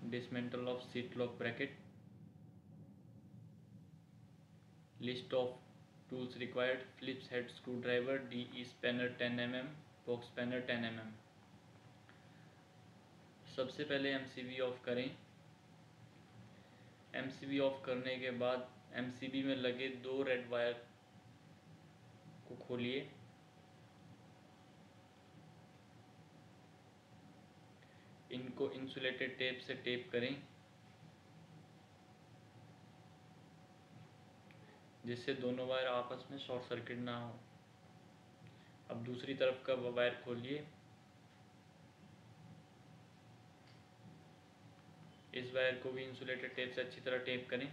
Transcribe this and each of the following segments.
dismantle of seat lock bracket, list of tools required, Phillips head screwdriver, DE spanner 10 mm, box spanner 10 mm। सबसे पहले MCB off करें। MCB off करने के बाद MCB में लगे 2 रेड वायर को खोलिए। इनको इंसुलेटेड टेप से टेप करें जिससे दोनों वायर आपस में शॉर्ट सर्किट ना हो। अब दूसरी तरफ का वायर खोलिए। इस वायर को भी इंसुलेटेड टेप से अच्छी तरह टेप करें।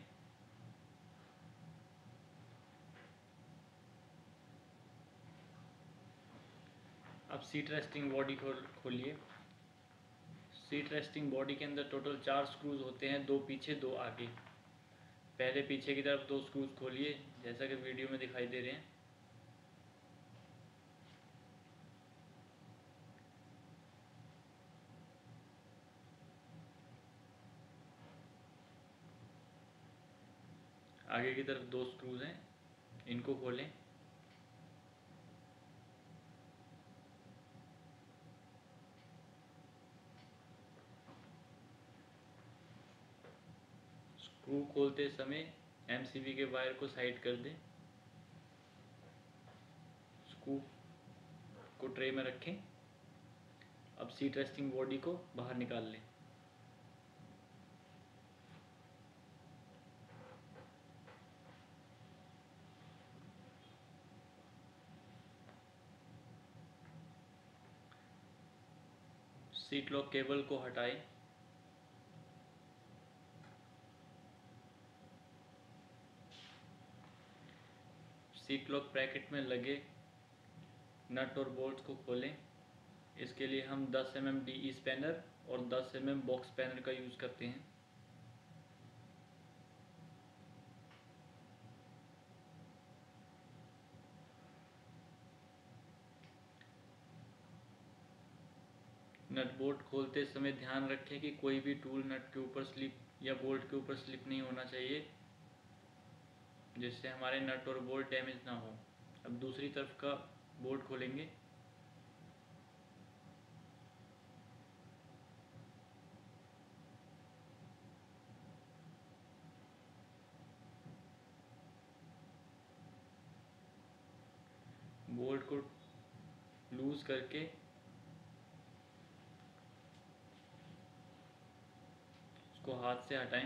अब सीट रेस्टिंग बॉडी खोलिए। सीट रेस्टिंग बॉडी के अंदर टोटल 4 स्क्रूज होते हैं, 2 पीछे 2 आगे। पहले पीछे की तरफ 2 स्क्रूज खोलिए जैसा कि वीडियो में दिखाई दे रहे हैं। आगे की तरफ 2 स्क्रूज हैं, इनको खोलें। स्क्रू खोलते समय MCB के वायर को साइड कर दें। स्क्रू को ट्रे में रखें। अब सीट रेस्टिंग बॉडी को बाहर निकाल लें। सीट लॉक केबल को हटाएं। सीट लॉक ब्रैकेट में लगे नट और बोल्ट को खोलें। इसके लिए हम 10 mm DE स्पैनर और 10 mm बॉक्स स्पैनर का यूज़ करते हैं। नट बोल्ट खोलते समय ध्यान रखें कि कोई भी टूल नट के ऊपर स्लिप या बोल्ट के ऊपर स्लिप नहीं होना चाहिए, जिससे हमारे नट और बोल्ट डैमेज ना हो। अब दूसरी तरफ का बोल्ट खोलेंगे। बोल्ट को लूज करके उसको हाथ से हटाएं।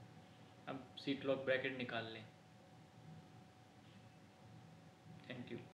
अब सीट लॉक ब्रैकेट निकाल लें। Thank you.